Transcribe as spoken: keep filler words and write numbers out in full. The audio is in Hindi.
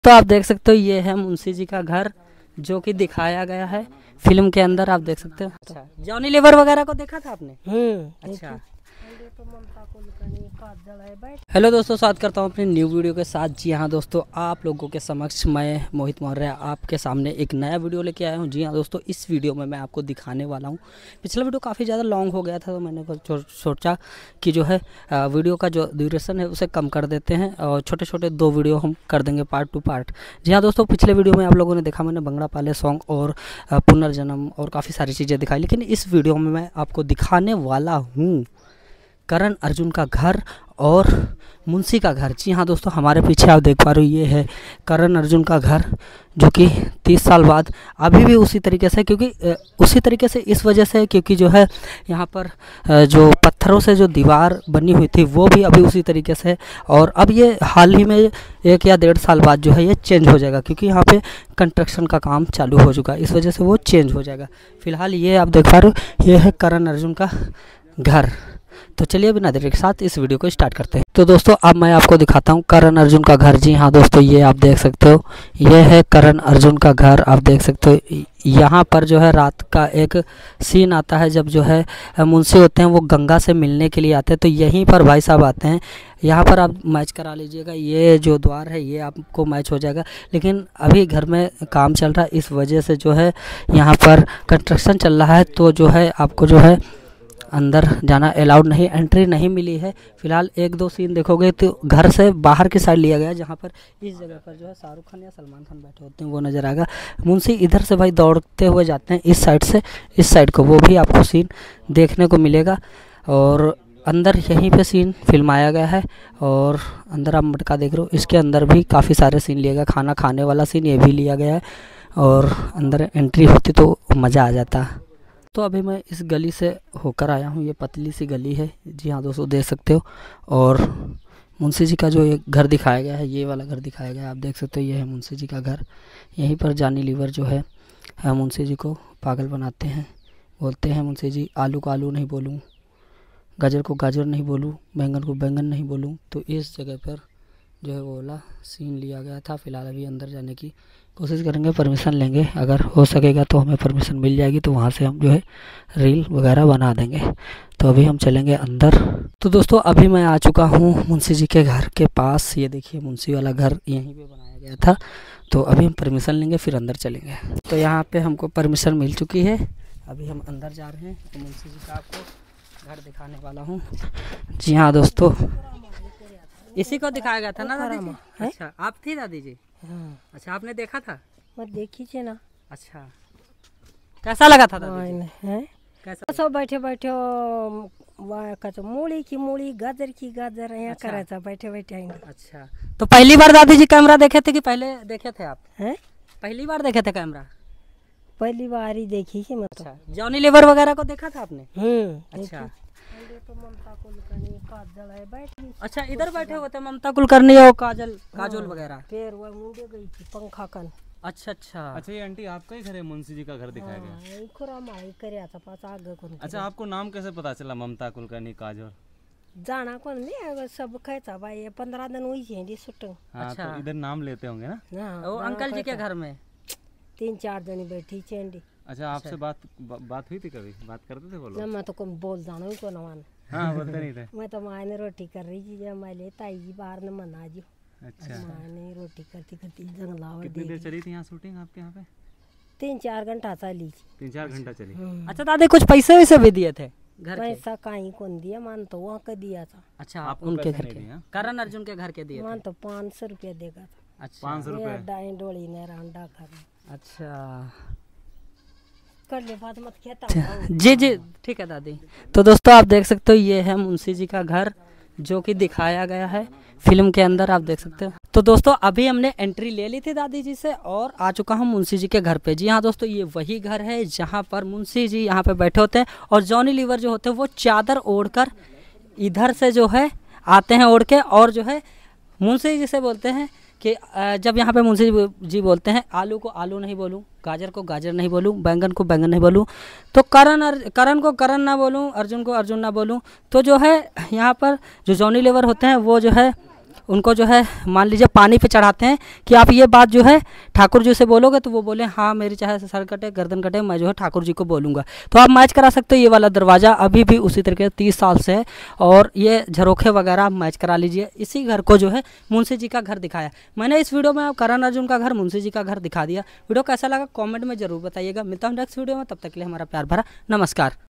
तो आप देख सकते हो ये है मुंशी जी का घर जो कि दिखाया गया है फिल्म के अंदर। आप देख सकते हो। अच्छा, जॉनी लीवर वगैरह को देखा था आपने? हम्म अच्छा। हेलो दोस्तों, स्वागत करता हूं अपनी न्यू वीडियो के साथ। जी हाँ दोस्तों, आप लोगों के समक्ष मैं मोहित मौर्य आपके सामने एक नया वीडियो लेके आया हूं। जी हाँ दोस्तों, इस वीडियो में मैं आपको दिखाने वाला हूं। पिछला वीडियो काफ़ी ज़्यादा लॉन्ग हो गया था, तो मैंने सोचा कि जो है वीडियो का जो ड्यूरेशन है उसे कम कर देते हैं और छोटे छोटे दो वीडियो हम कर देंगे पार्ट टू पार्ट। जी हाँ दोस्तों, पिछले वीडियो में आप लोगों ने देखा मैंने भंगड़ा पाले सॉन्ग और पुनर्जन्म और काफ़ी सारी चीज़ें दिखाई, लेकिन इस वीडियो में मैं आपको दिखाने वाला हूँ करण अर्जुन का घर और मुंशी का घर। जी हाँ दोस्तों, हमारे पीछे आप देख पा रहे हो ये है करण अर्जुन का घर, जो कि तीस साल बाद अभी भी उसी तरीके से, क्योंकि उसी तरीके से इस वजह से क्योंकि जो है यहाँ पर जो पत्थरों से जो दीवार बनी हुई थी वो भी अभी उसी तरीके से, और अब ये हाल ही में एक या डेढ़ साल बाद जो है ये चेंज हो जाएगा, क्योंकि यहाँ पे कंस्ट्रक्शन का काम चालू हो चुका है, इस वजह से वो चेंज हो जाएगा। फिलहाल ये आप देख पा रहे हो ये है करण अर्जुन का घर। तो चलिए बिना देरी के साथ इस वीडियो को स्टार्ट करते हैं। तो दोस्तों अब मैं आपको दिखाता हूँ करण अर्जुन का घर। जी हाँ दोस्तों, ये आप देख सकते हो ये है करण अर्जुन का घर। आप देख सकते हो यहाँ पर जो है रात का एक सीन आता है, जब जो है मुंशी होते हैं वो गंगा से मिलने के लिए आते हैं, तो यहीं पर भाई साहब आते हैं। यहाँ पर आप मैच करा लीजिएगा, ये जो द्वार है ये आपको मैच हो जाएगा, लेकिन अभी घर में काम चल रहा है, इस वजह से जो है यहाँ पर कंस्ट्रक्शन चल रहा है, तो जो है आपको जो है अंदर जाना अलाउड नहीं, एंट्री नहीं मिली है। फिलहाल एक दो सीन देखोगे तो घर से बाहर की साइड लिया गया, जहाँ पर इस जगह पर जो है शाहरुख खान या सलमान खान बैठे होते हैं वो नज़र आएगा। मुंशी इधर से भाई दौड़ते हुए जाते हैं इस साइड से इस साइड को, वो भी आपको सीन देखने को मिलेगा। और अंदर यहीं पे सीन फिल्माया गया है, और अंदर आप मटका देख रहे हो, इसके अंदर भी काफ़ी सारे सीन लिया गया। खाना खाने वाला सीन ये भी लिया गया है, और अंदर एंट्री होती तो मज़ा आ जाता। तो अभी मैं इस गली से होकर आया हूँ, ये पतली सी गली है। जी हाँ दोस्तों, देख सकते हो। और मुंशी जी का जो एक घर दिखाया गया है, ये वाला घर दिखाया गया है, आप देख सकते हो ये है मुंशी जी का घर। यहीं पर जॉनी लीवर जो है मुंशी जी को पागल बनाते हैं, बोलते हैं मुंशी जी आलू को आलू नहीं बोलूँ, गाजर को गाजर नहीं बोलूँ, बैंगन को बैंगन नहीं बोलूँ। तो इस जगह पर जो है वो वाला सीन लिया गया था। फिलहाल अभी अंदर जाने की कोशिश करेंगे, परमिशन लेंगे, अगर हो सकेगा तो हमें परमिशन मिल जाएगी तो वहाँ से हम जो है रील वगैरह बना देंगे। तो अभी हम चलेंगे अंदर। तो दोस्तों अभी मैं आ चुका हूँ मुंशी जी के घर के पास। ये देखिए मुंशी वाला घर यहीं पे बनाया गया था। तो अभी हम परमिशन लेंगे फिर अंदर चलेंगे। तो यहाँ पे हमको परमिशन मिल चुकी है, अभी हम अंदर जा रहे हैं। तो मुंशी जी का आपको घर दिखाने वाला हूँ। जी हाँ दोस्तों, इसी को दिखाया गया था ना दादी जी? अच्छा, आप थी दादी जी? हाँ। अच्छा, आपने देखा था? मैं देखी थी ना। अच्छा, कैसा लगा था दादी जी? है कैसा? सब बैठे बैठे तो मूली की मूली, गाजर की गाजर यहाँ अच्छा। करा था बैठे बैठे। अच्छा, तो पहली बार दादी जी कैमरा देखे थे कि पहले देखे थे आप? हैं? पहली बार देखे थे कैमरा? पहली बार ही देखी थी मतलब। अच्छा, जॉनी लीवर वगैरह को देखा था आपने? हम्म। अच्छा तो ममता कुलकर्णी काजल है बैठी। अच्छा, इधर बैठे हुए थे ममता कुलकर्णी और काजल काजोल वगैरह। फिर वो मुंडे गई थी पंखा कन। अच्छा अच्छा अच्छा, ये आंटी आपका ही घर है? मुंशी जी का घर दिखाया गया? हां, खुरा माई करया था पास आगे कौन। अच्छा, आपको नाम कैसे पता चला ममता कुलकर्णी काजोल? जाना कौन नहीं, सब कहता भाई पंद्रह दिन हुई थी शूटिंग। अच्छा, तो इधर नाम लेते होंगे ना? वो अंकल जी के घर में तीन चार जनी बैठी चेंडी। अच्छा, आपसे बात बात हुई थी कभी? बात करते थे वो लोग? मैं तो कौन बोल जाना ही को नवान। हाँ, बोलते नहीं थे। मैं तो माँ ने रोटी कर रही थी, जब मैं ले ताई जी बाहर ने मना जी। अच्छा, माँ ने रोटी करती करती जंगलावर। कितनी देर चली थी यहाँ शूटिंग आपके यहाँ पे? तीन चार घंटा चली थी। तीन चार घंटा चली। अच्छा दादी, कुछ पैसे वैसे भी दिए थे घर के? पैसा कहीं कौन दिया, मान तो वहाँ का दिया था। अच्छा, आप उनके घर के, करण अर्जुन के घर के दिए? मान तो पाँच सौ रुपया देगा था। अच्छा, पाँच सौ रुपया डाई डोली ने रांडा कर। अच्छा कर ले बात मत कहता। जी जी ठीक है दादी। तो दोस्तों आप देख सकते हो ये है मुंशी जी का घर जो कि दिखाया गया है फिल्म के अंदर, आप देख सकते हो। तो दोस्तों अभी हमने एंट्री ले ली थी दादी जी से और आ चुका हूँ मुंशी जी के घर पे। जी हाँ दोस्तों, ये वही घर है जहाँ पर मुंशी जी यहाँ पे बैठे होते हैं, और जॉनी लीवर जो होते हैं वो चादर ओढ़कर इधर से जो है आते हैं ओढ़ के, और जो है मुंशी जी से बोलते हैं कि जब यहाँ पे मुंशी जी बोलते हैं आलू को आलू नहीं बोलूँ, गाजर को गाजर नहीं बोलूँ, बैंगन को बैंगन नहीं बोलूँ, तो करण करण को करण ना बोलूँ, अर्जुन को अर्जुन ना बोलूँ, तो जो है यहाँ पर जो जॉनी लीवर होते हैं वो जो है उनको जो है मान लीजिए पानी पे चढ़ाते हैं कि आप ये बात जो है ठाकुर जी से बोलोगे, तो वो बोले हाँ मेरी चाहे सर कटे गर्दन कटे मैं जो है ठाकुर जी को बोलूँगा। तो आप मैच करा सकते हो। ये वाला दरवाज़ा अभी भी उसी तरीके तीस साल से है और ये झरोखे वगैरह आप मैच करा लीजिए। इसी घर को जो है मुंशी जी का घर दिखाया मैंने इस वीडियो में। करण अर्जुन का घर, मुंशी जी का घर दिखा दिया। वीडियो कैसा लगा कॉमेंट में जरूर बताइएगा। मिलता हूँ नेक्स्ट वीडियो में, तब तक के लिए हमारा प्यार भरा नमस्कार।